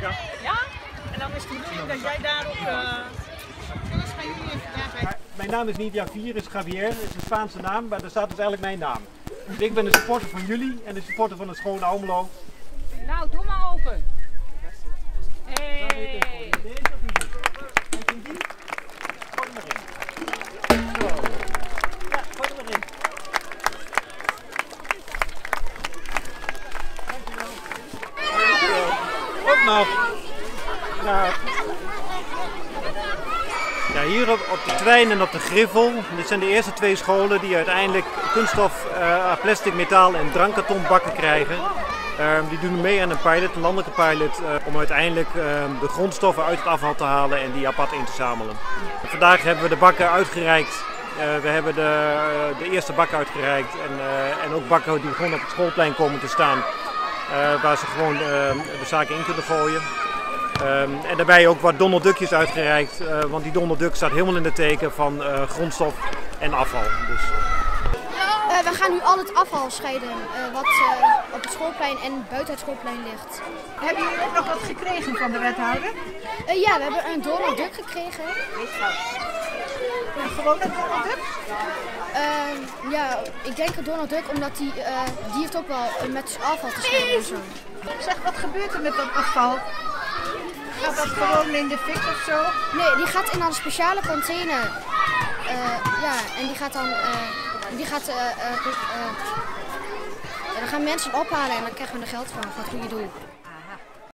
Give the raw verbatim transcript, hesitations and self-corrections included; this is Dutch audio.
Ja. Ja? En dan is de bedoeling dat jij daarop... Uh... Mijn naam is niet Javier, is Javier. Het is een Spaanse naam, maar daar staat dus eigenlijk mijn naam. Dus ik ben de supporter van jullie en de supporter van het Schone Almelo. Nou, doe maar open. Hey. Op nog. Nou. Ja, hier op, op de Twijn en op de Griffel. Dit zijn de eerste twee scholen die uiteindelijk kunststof, uh, plastic, metaal en drankkartonbakken krijgen. Uh, die doen mee aan een pilot, een landelijke pilot, uh, om uiteindelijk uh, de grondstoffen uit het afval te halen en die apart in te zamelen. Vandaag hebben we de bakken uitgereikt. Uh, we hebben de, uh, de eerste bakken uitgereikt en, uh, en ook bakken die gewoon op het schoolplein komen te staan. Uh, waar ze gewoon uh, de zaken in kunnen gooien. Um, en daarbij ook wat Donald Duckjes uitgereikt, uh, want die Donald Duck staat helemaal in het teken van uh, grondstof en afval. Dus. Uh, we gaan nu al het afval scheiden uh, wat uh, op het schoolplein en buiten het schoolplein ligt. Hebben jullie ook nog wat gekregen van de wethouder? Uh, ja, we hebben een Donald Duck gekregen. Een gewone Donald Duck? Uh, ja, ik denk een Donald Duck omdat die, uh, die heeft ook wel uh, met afval te scheiden en zo. Zeg, wat gebeurt er met dat afval? Gaat dat gewoon in de fik of zo? Nee, die gaat in een speciale container. Uh, ja, en die gaat dan... Uh, die gaat... Uh, uh, uh, uh, dan gaan mensen ophalen en dan krijgen we er geld van voor het goede doel.